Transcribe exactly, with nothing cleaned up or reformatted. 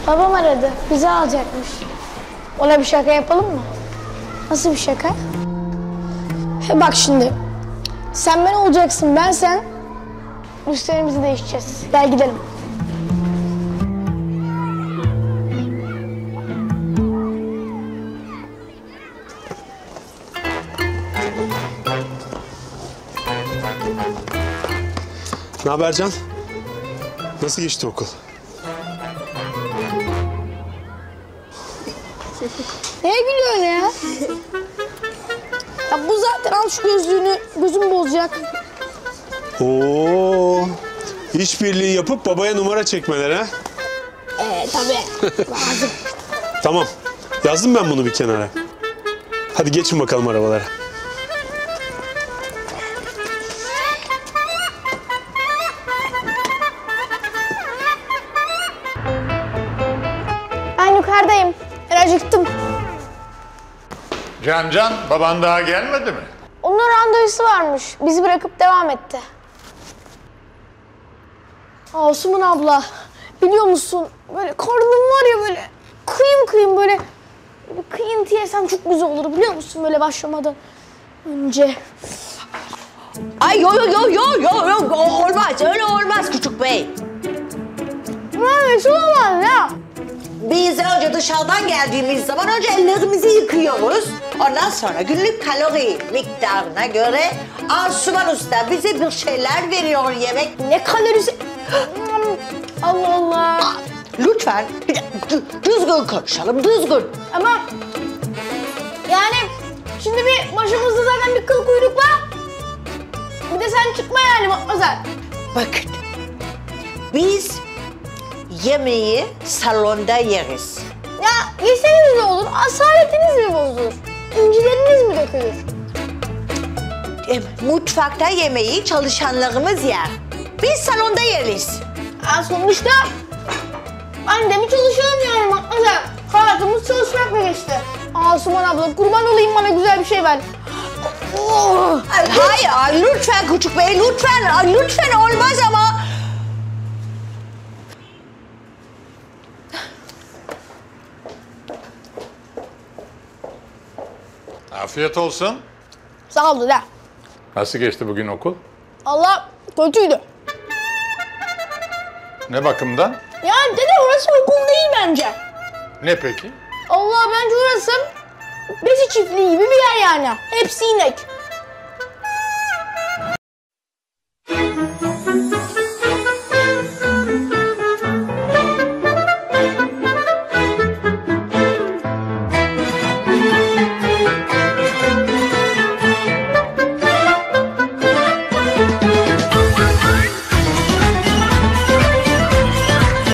Babam aradı. Bizi alacakmış. Ona bir şaka yapalım mı? Nasıl bir şaka? He bak şimdi. Sen ben olacaksın, ben sen. Üstlerimizi değişeceğiz. Gel gidelim. Ne haber Can? Nasıl geçti okul? Neye gülüyorsun ya? Ya bu zaten al şu gözlüğünü, gözüm bozacak. Oo, işbirliği yapıp babaya numara çekmeler ha? Ee tabii. Lazım. Tamam, yazdım ben bunu bir kenara. Hadi geçin bakalım arabalara. Ben yukarıdayım. Ben acıktım. Can Can, baban daha gelmedi mi? Onun randevusu varmış. Bizi bırakıp devam etti. Asuman abla, biliyor musun? Böyle karnım var ya böyle kıyım kıyım böyle, böyle kıyıntı yesem çok güzel olur biliyor musun? Böyle başlamadan önce. Ay yo yo yo yo yo yo olmaz öyle olmaz küçük bey. Nasıl olmaz ya? Biz önce dışarıdan geldiğimiz zaman önce ellerimizi yıkıyoruz. Ondan sonra günlük kalori miktarına göre Asuman Usta bize bir şeyler veriyor yemek. Ne kalorisi? Allah Allah. Aa, lütfen bir de düzgün konuşalım düzgün. Ama yani şimdi bir başımızda zaten bir kıl kuyruk var. Bir de sen çıkma yani Matmazel. Bakın biz yemeği salonda yeriz. Ya yeseniz ne olur? Asaletiniz mi bozulur? İncileriniz mi dökülür? E, mutfakta yemeği çalışanlarımız yer. Biz salonda yeriz. Ya sonuçta ben de mi çalışıyorum yani Matmazel? Hayatımız çalışmakla geçti. Asuman abla kurban olayım bana güzel bir şey ver. Oh. Ay, hayır ay, lütfen küçük bey lütfen ay, lütfen olmaz ama. Afiyet olsun. Sağ ol dede. Nasıl geçti bugün okul? Allah kötüydü. Ne bakımdan? Yani dede orası okul değil bence. Ne peki? Allah bence orası besi çiftliği gibi bir yer yani. Hepsi inek.